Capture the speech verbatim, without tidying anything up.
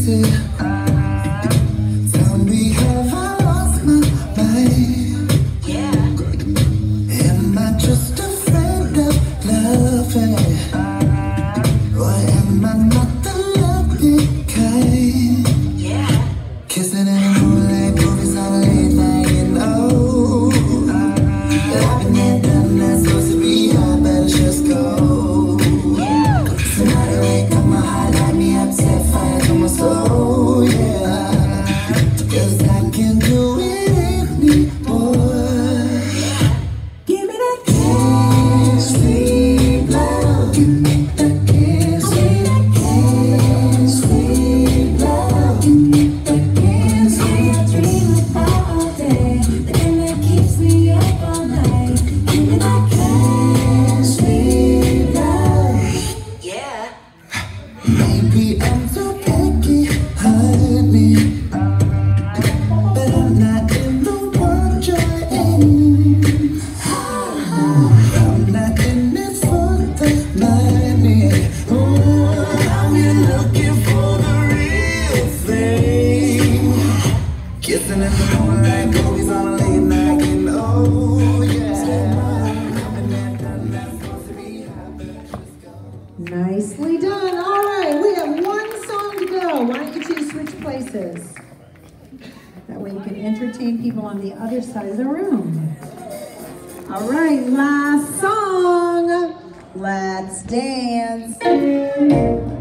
crazy. Tell me, have I lost my mind? Am I just a friend of loving? Or am I not the lucky kind? Kissing in the moonlight, movies on a late night, and oh, I've been there, done that, supposed to be high, better just go. Somebody wake up my heart, light me up, set fire to my soul, yeah. Cause I can't do it anymore. Give me that can't sleep love. Give me that can't sleep, can't sleep love. Give me that can't sleep. I dream about all day, the thing that keeps me up all night. Give me that can't sleep love. Yeah. Maybe I'm so picky, honey, but I'm not in the one you're in. I'm not in it for the money. Oh, I'm here looking for the real thing. Kissing in the moonlight, movies on a late night, and oh yeah. I've been there, done that, supposed to be happy, just go. Nicely done. All right, we have one song to go. Why don't you two switch places? That way you can entertain people on the other side of the room. All right, last song. Let's dance.